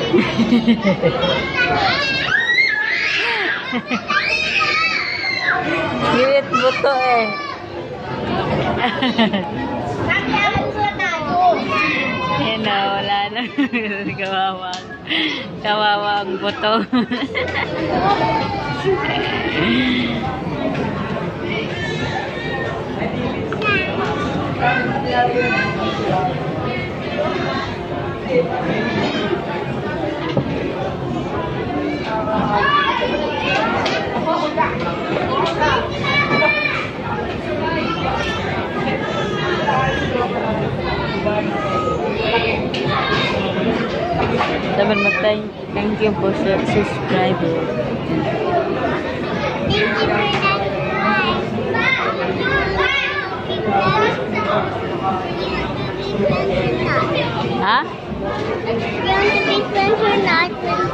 Giwit buto eh. Yan na, wala na. Kawawang buto. Dapat matay. Thank you po sa subscriber. Ha? Yung big friends or not?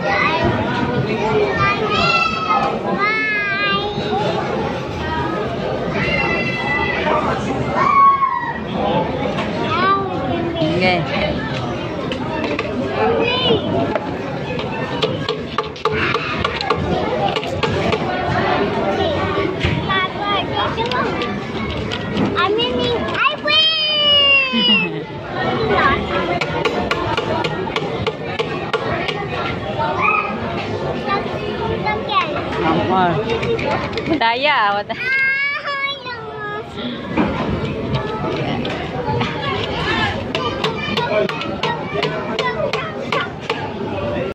Okay. I win! Ampar. Daya,